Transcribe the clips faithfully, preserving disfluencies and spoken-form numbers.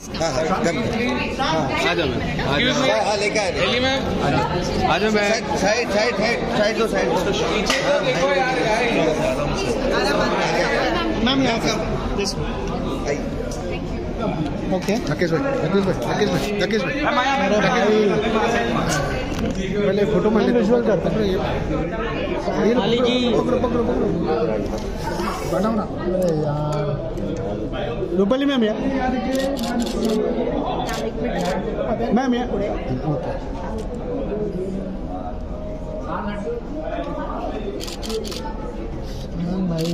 हाँ हाँ कम आ जाओ मैं हाँ लेके आए दिल्ली में आ जाओ मैं साइड साइड साइड साइड दो साइड दो पीछे तो देखो यार मैम यहाँ से ओके राकेश भाई राकेश भाई राकेश भाई राकेश भाई पहले फोटो में विजुअल करते हैं ये पकड़ो पकड़ो पकड़ो बढ़ाओ ना। अरे यार रूपाली मैम यार मैम यार मैम भाई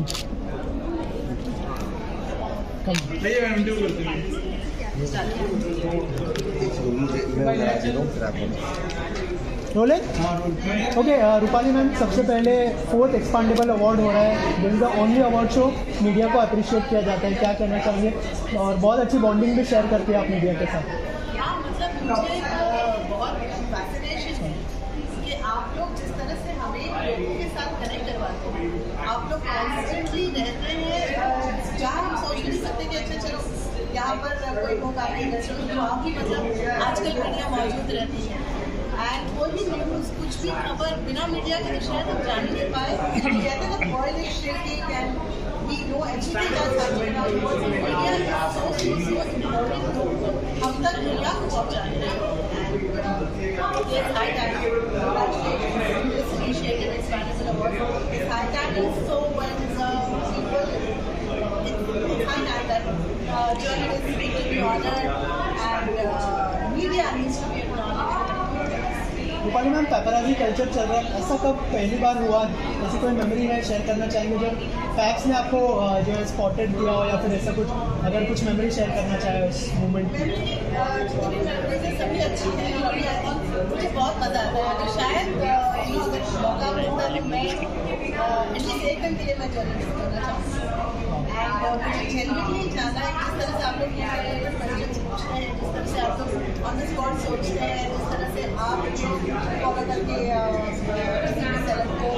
रोले ओके रूपाली मैम, सबसे पहले फोर्थ एक्सपांडेबल अवार्ड हो रहा है। This is the only award show media को अप्रिशिएट किया जाता है, क्या कहना चाहिए? और बहुत अच्छी बॉन्डिंग भी शेयर करती है आप मीडिया के साथ। मतलब मुझे बहुत फैसिनेशन है कि आप लोग जिस तरह से हमें लोगों के साथ कनेक्ट करवाते हैं, आप लोग कॉन्स्टेंटली रहते हैं जहाँ हम सोच नहीं सकते कि अच्छा चलो यहाँ पर कोई लोग आगे इंडस्ट्री तो आप ही मतलब आजकल मीडिया मौजूद रहती है एंड कोई भी न्यूज़ कुछ भी खबर बिना मीडिया के शायद हम जान नहीं पाए। कहते हैं ना world is shaking and we know everything that's happening now because media is so so so important हम तक मीडिया को पहुंचाने हैं। It's high time this initiative expandable award it's high time so when people it's high time that journalist will be honoured and media needs to be acknowledged. Rupali ma'am, paparazzi culture चल रहा है, ऐसा कब पहली बार हुआ? ऐसी कोई मेमोरी है शेयर करना चाहेंगे जब फैक्स ने आपको जो है स्पॉटेड किया हो, या फिर ऐसा कुछ अगर कुछ मेमोरी शेयर करना चाहे उस मोमेंट की? जितनी मेमोरीज सभी अच्छी हैं, मुझे बहुत मज़ा आता है। अगर शायद मौका मिलता तो मैं एटलीस्ट एक घंटे के लिए मैं जर्नलिस्ट करना चाहूँगी एंड मुझे जेन्युइनली जानना है जिस तरह से आप लोग क्वेश्चन पूछते हैं, जिस तरह से आप लोग ऑन द स्पॉट सोचते हैं, जिस तरह से आप फॉलो करके किसी भी सेलेक्ट को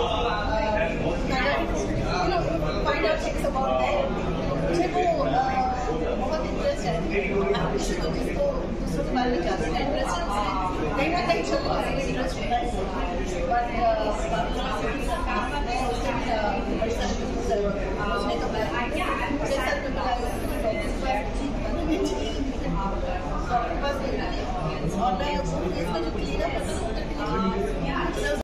find out things about that, मुझे वो बहुत इंटरेस्ट है। आप किसी को जिसको दूसरों के बारे में जानते हैं इंटरेस्ट है, कहीं ना कहीं चलो किसी इंटरेस्ट होता है बट और मैं उसमें जो क्लीन अप